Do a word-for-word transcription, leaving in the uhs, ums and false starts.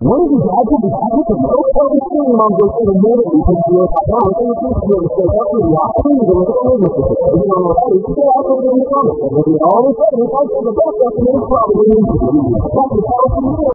One of these guys will be happy to go for the team on this in a minute because you're down. And you think you're going to stay up with the opportunity to look at the movement. If you don't know how to do that, I'll put it in the comments. And we'll be all the same. If I say the best, that's the most probably. That's the